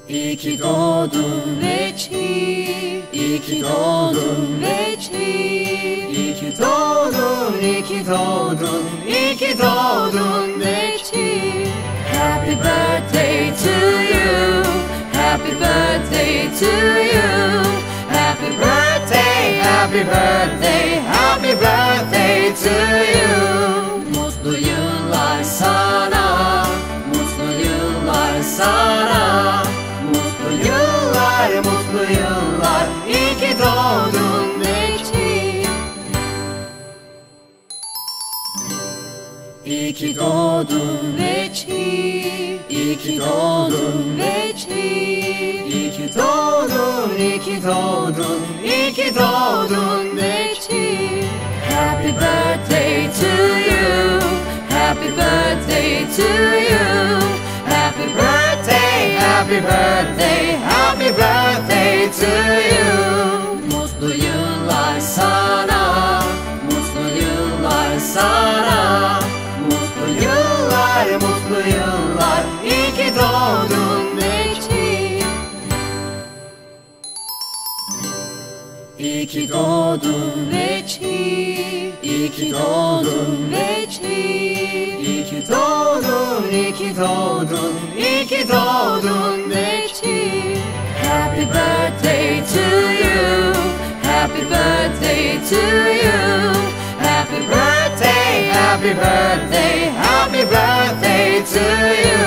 İyi ki doğdun Reçi, iyi ki doğdun Reçi. İyi ki doğdun, iyi ki doğdun, iyi ki doğdun Reçi. Happy birthday to you, happy birthday to you. Happy birthday, happy birthday, happy birthday to you. Mutlu yıllar sana, mutlu yıllar sana. Mutlu yıllar, mutlu yıllar, iyi ki doğdun Reçi. İyi ki doğdun Reçi, iyi ki doğdun Reçi. İyi ki doğdun, iyi ki doğdun, iyi ki doğdun Reçi. Happy birthday to you, happy birthday to you. Happy birthday, happy birthday, happy birthday to you. Mutlu yıllar sana, mutlu yıllar sana. Mutlu yıllar, mutlu yıllar, iyi ki doğdun Reçi. İyi ki doğdun Reçi, iyi ki doğdun Reçi. İyi ki doğdun, iyi ki doğdun, iyi ki doğdun Reçi. Happy birthday to you, happy birthday to you. Happy birthday, happy birthday, happy birthday to you.